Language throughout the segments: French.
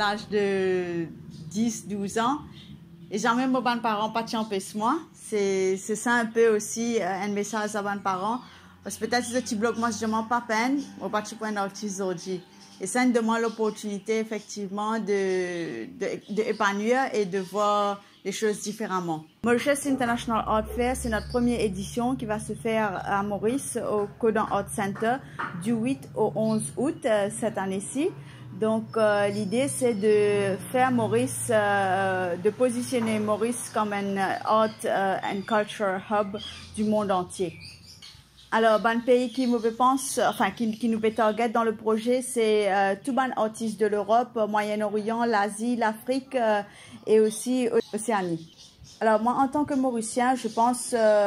l'âge de 10-12 ans. Et jamais mes parents pas champé moi. C'est ça un peu aussi un message à mes parents. Parce que peut-être ce petit bloc, moi, je demande pas peine, ou pas de point d'artiste aujourd'hui. Et ça nous demande l'opportunité, effectivement, d'épanouir et de voir les choses différemment. Mauritius International Art Fair, c'est notre première édition qui va se faire à Maurice, au Codan Art Center, du 8 au 11 août cette année-ci. Donc, l'idée, c'est de faire Maurice, de positionner Maurice comme un art and culture hub du monde entier. Alors, un pays qui nous pense, enfin, qui nous target dans le projet, c'est tout les artistes de l'Europe, Moyen-Orient, l'Asie, l'Afrique et aussi l'Océanie. Alors, moi, en tant que Mauricien, je pense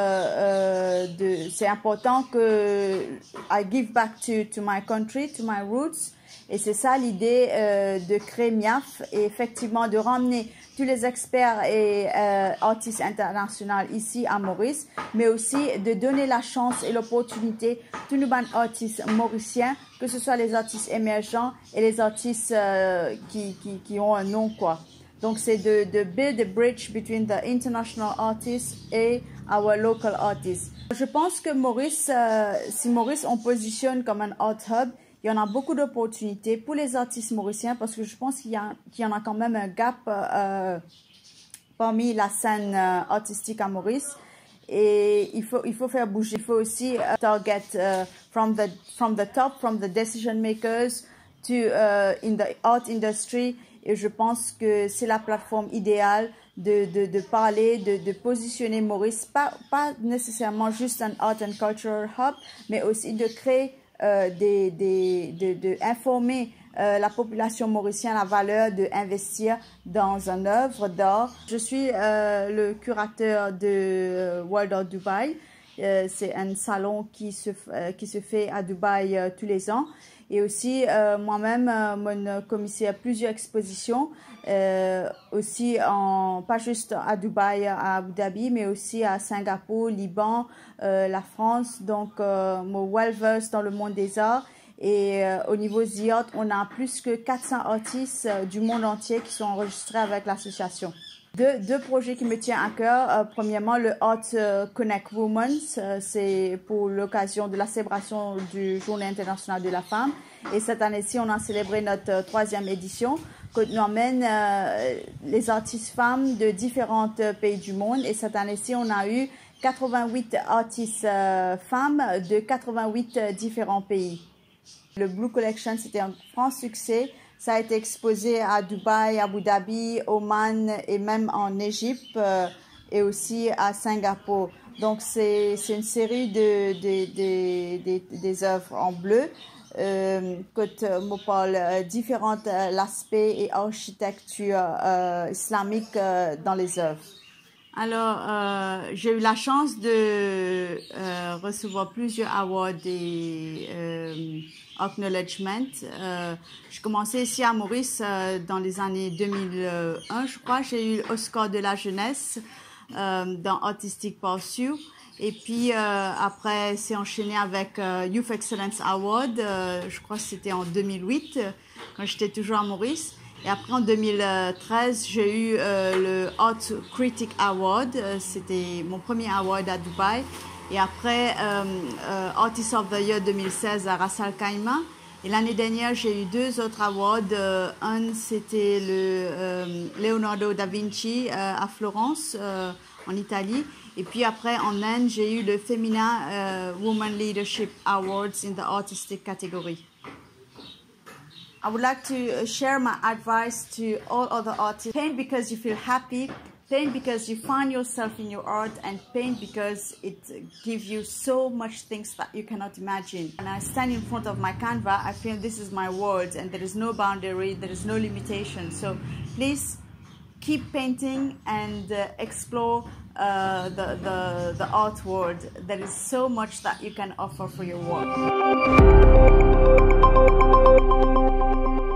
c'est important que I give back to my country, to my roots. Et c'est ça l'idée de créer MIAF et effectivement de ramener tous les experts et artistes internationaux ici à Maurice, mais aussi de donner la chance et l'opportunité à tous les artistes mauriciens, que ce soit les artistes émergents et les artistes qui ont un nom, quoi. Donc, c'est de build a bridge between the international artists et our local artists. Je pense que Maurice, si Maurice on positionne comme un art hub, il y en a beaucoup d'opportunités pour les artistes mauriciens parce que je pense qu'il y en a quand même un gap parmi la scène artistique à Maurice. Et il faut faire bouger. Il faut aussi target from the top, from the decision makers to in the art industry. Et je pense que c'est la plateforme idéale de parler, de positionner Maurice, pas nécessairement juste un art and culture hub, mais aussi de créer informer la population mauricienne la valeur d'investir dans une œuvre d'art. Je suis le curateur de World Art Dubai. C'est un salon qui se fait à Dubaï tous les ans. Et aussi, moi-même, mon commissaire plusieurs expositions, aussi pas juste à Dubaï, à Abu Dhabi, mais aussi à Singapour, Liban, la France. Donc, mon well-versed dans le monde des arts. Et au niveau ZIART, on a plus que 400 artistes du monde entier qui sont enregistrés avec l'association. Deux projets qui me tiennent à cœur. Premièrement, le Art Connect Women, c'est pour l'occasion de la célébration du Journée internationale de la femme. Et cette année-ci, on a célébré notre 3e édition, que nous emmène les artistes femmes de différents pays du monde. Et cette année-ci, on a eu 88 artistes femmes de 88 différents pays. Le Blue Collection, c'était un grand succès. Ça a été exposé à Dubaï, Abu Dhabi, Oman et même en Égypte et aussi à Singapour. Donc, c'est une série des œuvres en bleu que me parle différents aspects et architecture islamique dans les œuvres. Alors, j'ai eu la chance de recevoir plusieurs awards et acknowledgement. J'ai commencé ici à Maurice dans les années 2001, je crois. J'ai eu l'Oscar de la jeunesse dans Artistic Pursuit. Et puis après, c'est enchaîné avec Youth Excellence Award. Je crois que c'était en 2008, quand j'étais toujours à Maurice. Et après, en 2013, j'ai eu le Art Critic Award. C'était mon premier award à Dubaï. Et après, Artist of the Year 2016 à Ras Al Khaimah. Et l'année dernière, j'ai eu 2 autres awards. Un, c'était le Leonardo da Vinci à Florence, en Italie. Et puis après, en Inde, j'ai eu le Femina Woman Leadership Awards in the Artistic category. I would like to share my advice to all other artists. Paint because you feel happy, paint because you find yourself in your art, and paint because it gives you so much things that you cannot imagine. When I stand in front of my canvas, I feel this is my world and there is no boundary, there is no limitation. So please keep painting and explore the art world. There is so much that you can offer for your work.